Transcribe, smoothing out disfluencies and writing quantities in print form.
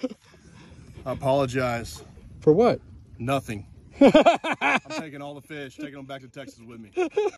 I apologize. For what? Nothing. I'm taking all the fish, taking them back to Texas with me.